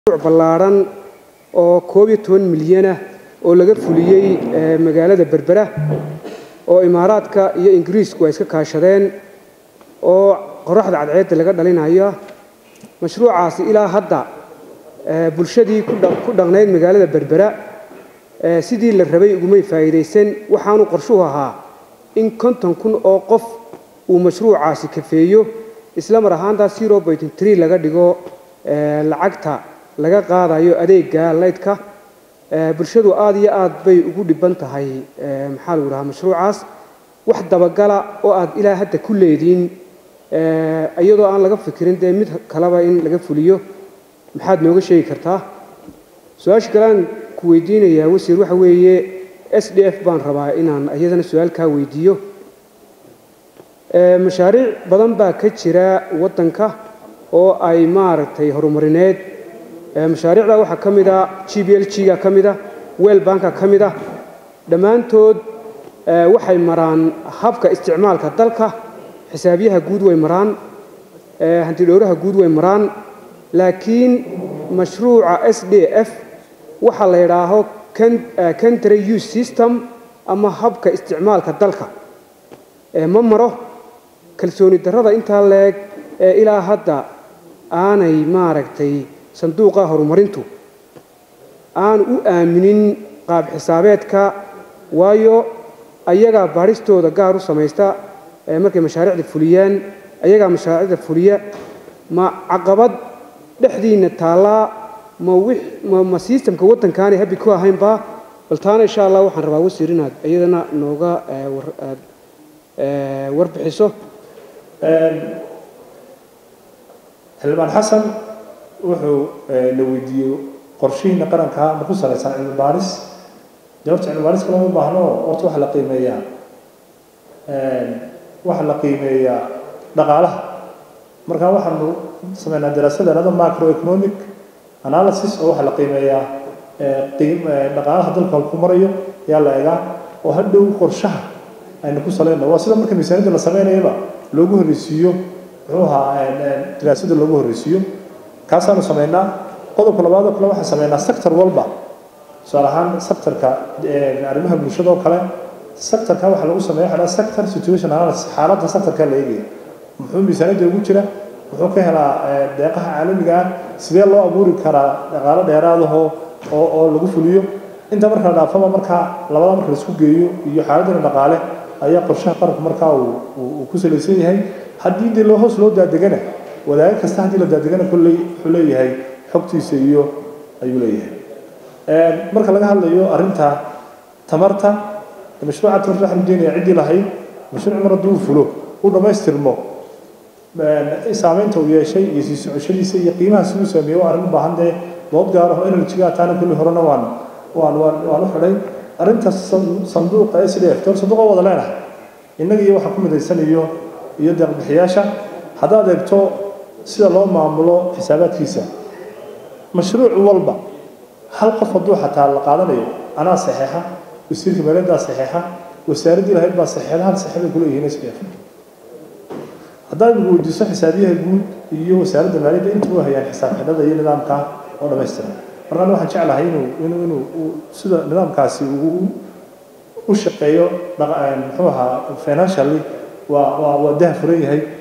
ballaaran oo 12 milyan ah oo laga fuliyay magaalada Berbera oo Imaaraadka iyo Ingiriisku ay iska kaashadeen oo qoraxda cadceed laga dhalinayo mashruucaasi ilaa hadda bulshadii ku dhaqnayd magaalada Berbera sidii la rabay ugu may faa'iideysan waxaanu qorshuhu ahaa in 50,000 oo qof uu mashruucaasi kafeeyo isla mar ahaantaa 0.3 laga dhigo lacagta laga qaadayo adeegga leydka bulshadu aad iyo aad bay ugu dhiban tahay maxaa lagu rahaa mashruucaas wax dabagala oo aad ilaa hadda ku leediin iyadoo aan laga fikirin mid kalaba in laga fuliyo maxaad nooga sheegi kartaa su'aasha kale aan ku weydiinayaa wasiir waxa weeye SDF baan rabaa inaan iyadana su'aal ka weydiiyo mashaariic badan baa ka jira wadanka oo ay maaragtay horumarineed mashaariicda waxa kamid ah GBLG-ga kamid ah World Bank-ka kamid ah dhamaantood waxay maraan habka isticmaalka dalka xisaabiyaha guud way maraan hanti dhowraha guud way maraan laakiin mashruuca SDF waxa la yiraahdo country use system ama habka isticmaalka dalka ma maro kalsooni darrada inta leeg ilaa hadda aanay maaragtay sanduuqa horumarintu aan u aaminin qaab xisaabeedka waayo ayaga baaristooda gaar u sameeysta markay mashaariicda fuliyaan ayaga mashaariicda fuliya ma caqabad dhexdiina taala ma systemka wadankaani habi ku ahaynba baltaana insha Allah waxaan rabaa wasiir inaad iyadana nooga warbixiso Xildhibaan Xasan wuxuu la weydiiyay qorshihiina qaranka ma ku salaysan cilmi baaris jawaabta cilmi baaris kale ma baahno oo wax la qiimeeyaa dhaqaalaha marka waxaanu sameynaa daraasada macroeconomic analysis oo wax la qiimeeyaa dhaqaalaha dalka ku marayo yaa la eegaa oo hadhow qorshaha aynu ku salayno waa sida marka miisaaniyadda la sameynayaba loogu horeysiiyo wuxuu ahaa daraasada loogu horeysiiyo kaasaanu sameynaa qodobka labaad oo kale waxaan sameynaa sector walba tusaale ahaan sectorka arrimaha bulshada oo kale sectorka waxa lagu sameeyaa sector situation analysis xaaladda sectorka la eegayo muxuu miisaaniyadda ugu jira wuxuu ka helaa deeqaha caalamiga ah sidee loo abuuri karaa dhaqaale dheeraad ah oo lagu fuliyo inta marka la dhaafaba marka labada marka la isku geeyo iyo xaaladda dhaqaale ayaa qorshaha qaranka marka uu ku salaysan yahay haddii loo hoos loo daadegana wadaag kasta haddii la daadegana kulley wuxuu leeyahay xogtiisa iyo ayuu leeyahay marka laga hadlayo arrinta tamarta mashruuca tamarta waxaan deenayaa ciddii lahayd mashruuc mar hadduu fulo u dhammaystirmo saameynta uu yeeshay iyo sii socoshadiisa iyo qiimaha siduu sameeyo waa arrin u baahan dee dood gaar ah oo energy-ga taana kulli horena waan u xidhay arrinta sanduuqa SDF sanduuqa wada leenahay innaga iyo waxa ku midaysanayo iyo deeq-bixiyaasha haddaad eegto sida loo maamulo xisaabaadkiisa mashruuc walba hal qof hadduu xataa la qaadanayo anaa saxiixa wasiirka maaliyadda saxiixa wasaaraddii lahayd baa saxiixda hal saxiix bay ku leeyihiin SDF haddaad weydiiso xisaabiyaha guud iyo wasaaradda maaliyadda intuu hayaan xisaab xidhada iyo nidaamka oo dhammaystiran markaan waxaan jeclahay inuu sida nidaamkaasi u shaqeeyo muxuu ahaa financially waa dah furan yahay